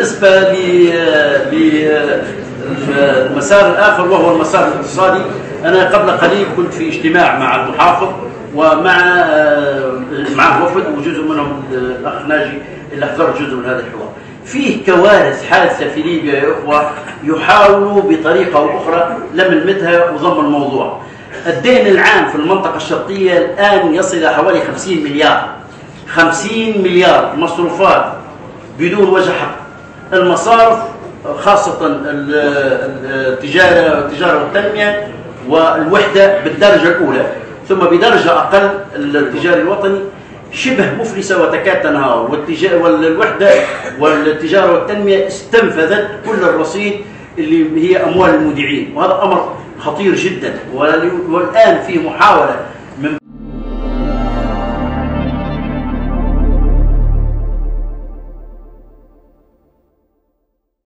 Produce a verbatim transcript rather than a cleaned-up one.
بالنسبة للمسار الآخر وهو المسار الاقتصادي، أنا قبل قليل كنت في اجتماع مع المحافظ ومع مع وفد وجزء منهم الأخ ناجي اللي حضر جزء من هذا الحوار. فيه كوارث حادثة في ليبيا يا إخوة، يحاولوا بطريقة أو أخرى لملمتها وضم الموضوع. الدين العام في المنطقة الشرقية الآن يصل إلى حوالي خمسين مليار، خمسين مليار مصروفات بدون وجه حق. المصارف خاصة التجارة التجارة والتنمية والوحدة بالدرجة الأولى، ثم بدرجة أقل التجاري الوطني شبه مفلسة وتكاد تنهار، والوحدة والتجارة والتنمية استنفذت كل الرصيد اللي هي أموال المودعين، وهذا أمر خطير جدا. والآن في محاولة